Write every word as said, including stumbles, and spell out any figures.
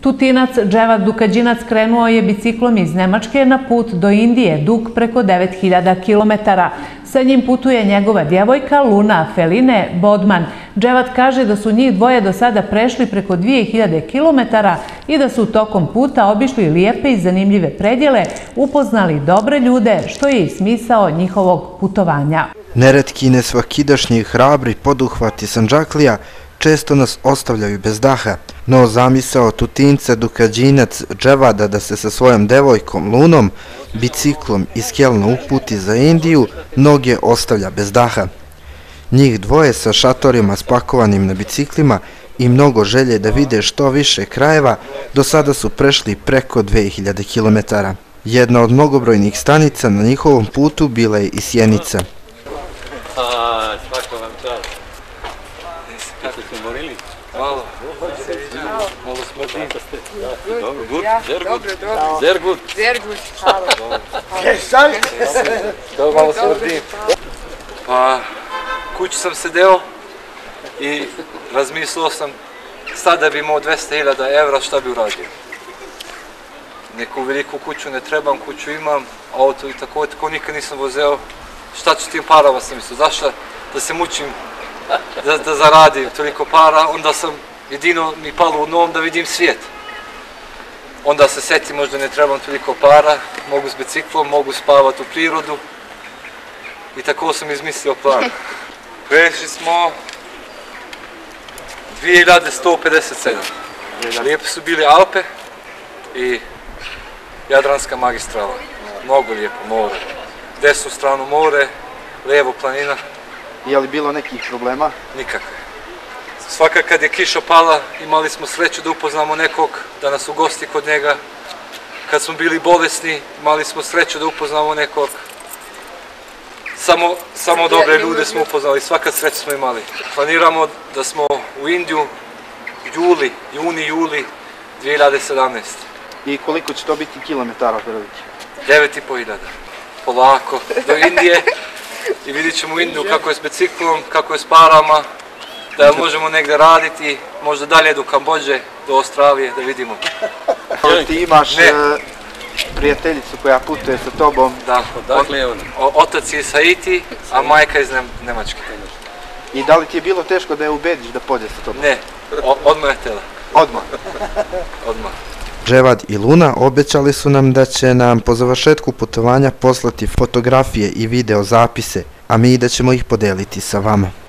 Tutinac Dževad Dukađinac krenuo je biciklom iz Nemačke na put do Indije, dug preko devet hiljada kilometara. Sa njim putuje njegova djevojka Luna Feline Bodman. Dževad kaže da su njih dvoje do sada prešli preko dvije hiljade kilometara i da su tokom puta obišli lijepe i zanimljive predjele, upoznali dobre ljude, što je i smisao njihovog putovanja. Neretki i nesvakidašnji hrabri poduhvati Sandžaklija često nas ostavljaju bez daha, no zamisao Tutinca Dukađinac Dževada da se sa svojom devojkom Lunom biciklom iz Kelna uputi za Indiju mnoge ostavlja bez daha. Njih dvoje sa šatorima spakovanim na biciklima i mnogo želje da vide što više krajeva do sada su prešli preko dve hiljade kilometara. Jedna od mnogobrojnih stanica na njihovom putu bila je i Sjenica. Kako ste morili? Malo. Malo smrdim. Dobro, gut. Sehr gut. Sehr gut. Sehr gut. Hvala. Dobro, malo smrdim. Pa, kući sam sedeo i razmislio sam sad da bi imao dvesta hiljada evra šta bi uradio. Neku veliku kuću ne trebam, kuću imam, auto i tako, tako nikad nisam vozeo. Šta ću tim parama, sam mislio, zašto da se mučim Da, da zaradim toliko para, onda sam jedino mi palo u nom da vidim svijet. Onda se setim, možda ne trebam toliko para, mogu s biciklom, mogu spavati u prirodu i tako sam izmislio plan. Prešli smo dvije hiljade sto pedeset sedam. Lijepe su bili Alpe i Jadranska magistrala. Mnogo lijepo more. Desnu stranu more, lijevo planina. Je li bilo nekih problema? Nikakve. Svaka kad je kiša pala, imali smo sreću da upoznamo nekog, da nas ugosti kod njega. Kad smo bili bolesni, imali smo sreću da upoznamo nekog. Samo, samo dobre ljude smo upoznali, svaka sreća smo imali. Planiramo da smo u Indiju juli, juni, juli dvije hiljade sedamnaeste. I koliko će to biti kilometara otprilike? devet i po hiljada. Polako, do Indije. I vidit ćemo u Indiju kako je s biciklom, kako je s parama, da možemo negdje raditi, možda dalje do Kambođe, do Australije, da vidimo. Ti imaš prijateljicu koja putuje sa tobom. Da, otac je iz Haiti, a majka iz Nemačke. I da li ti je bilo teško da je ubediš da pođe sa tobom? Ne, odmah je htjela. Odmah? Odmah. Dževad i Luna obećali su nam da će nam po završetku putovanja poslati fotografije i video zapise, a mi da ćemo ih podeliti sa vama.